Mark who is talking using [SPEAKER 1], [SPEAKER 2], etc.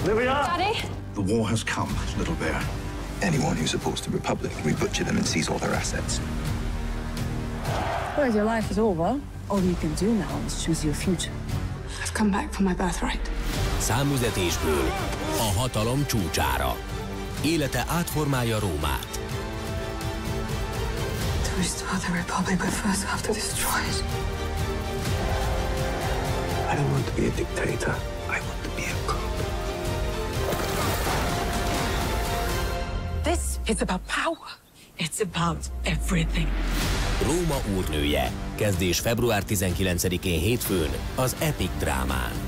[SPEAKER 1] Livia!
[SPEAKER 2] Daddy?
[SPEAKER 3] The war has come, little bear.
[SPEAKER 4] Anyone who supports the Republic, we butcher them and seize all their assets.
[SPEAKER 2] Well, your life is over. All you can do now is choose your future. I've come back for my birthright.
[SPEAKER 5] Számüzetésből a hatalom csúcsára. Élete átformálja Rómát.
[SPEAKER 2] To restore the Republic, but first I have to destroy it.
[SPEAKER 4] I don't want to be a dictator. I want to be a god.
[SPEAKER 2] This is about power. It's about everything.
[SPEAKER 5] Róma úrnője. Kezdés február 19-én hétfőn az Epic drámán.